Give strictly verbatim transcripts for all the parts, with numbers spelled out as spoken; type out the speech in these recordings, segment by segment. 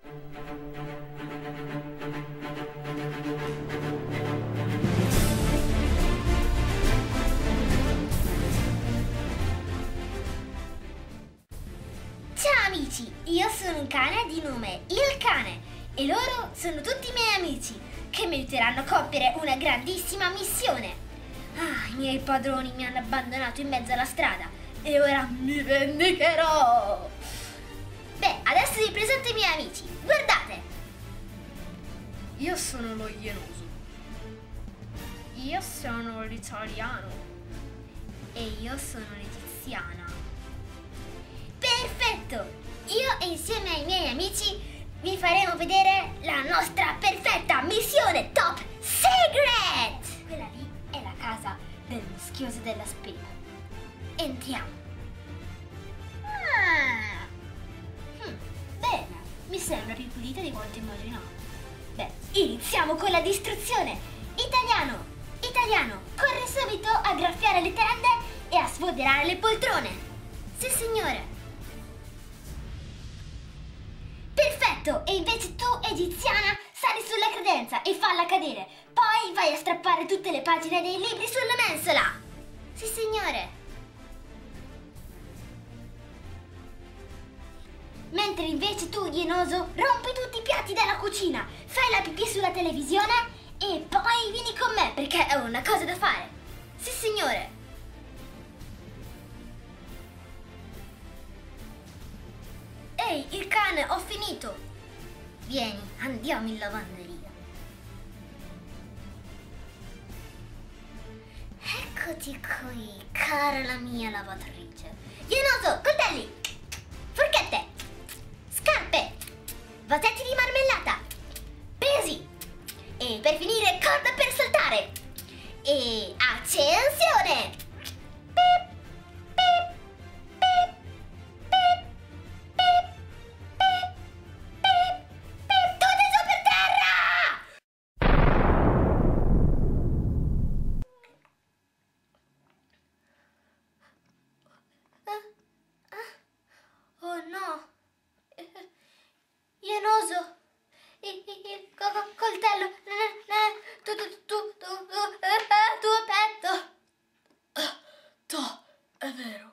Ciao amici, io sono un cane di nome Il Cane e loro sono tutti i miei amici che mi aiuteranno a compiere una grandissima missione. Ah, i miei padroni mi hanno abbandonato in mezzo alla strada e ora mi vendicherò. Beh, adesso vi presento i miei amici, guardate. Io sono lo ienoso. Io sono l'italiano. E io sono l'egiziana. Perfetto! Io e insieme ai miei amici vi faremo vedere la nostra perfetta missione Top Secret! Quella lì è la casa del muschioso della spina. Entriamo. Ah. Hmm, bene, mi sembra più pulita di quanto immaginavo. Beh, iniziamo con la distruzione. Italiano, italiano, corri subito a graffiare le tende e a sfoderare le poltrone. Sì, signore. Perfetto, e invece tu, egiziana, sali sulla credenza e falla cadere. Poi vai a strappare tutte le pagine dei libri sulla mensola. Sì, signore. Mentre invece tu, ienoso, rompi tutti i piatti della cucina, fai la pipì sulla televisione e poi vieni con me perché ho una cosa da fare. Sì, signore. Ehi, il cane, ho finito. Vieni, andiamo in lavanderia. Eccoti qui, cara la mia lavatrice. Ienoso, coltelli, forchette, scarpe, vasetti di marmellata, pesi e per finire corda per saltare. E accensione! Pip, pip, pip, pip, pip, pip, pip, pip, tutti su per terra! Ah, ah, oh no! Ienoso! Il, il co- co- coltello! Tu, tu, tu, tu, tu, eh, tuo petto! Ah, to, è vero.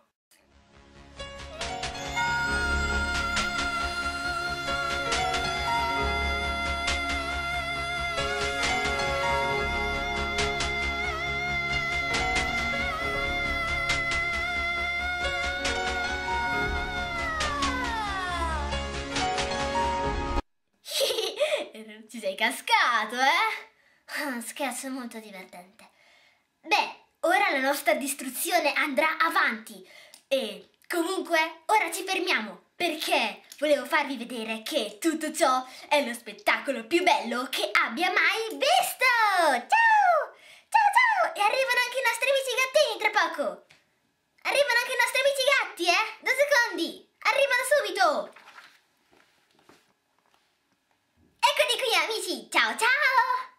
Ci sei cascato, eh? Ah, scherzo molto divertente. Beh, ora la nostra distruzione andrà avanti. E comunque, ora ci fermiamo, perché volevo farvi vedere che tutto ciò è lo spettacolo più bello che abbia mai visto! Ciao! Ciao ciao! E arrivano anche i nostri amici gattini tra poco! Arrivano anche i nostri amici gatti, eh? Due secondi! Arrivano subito! Eccoli qui amici, ciao ciao!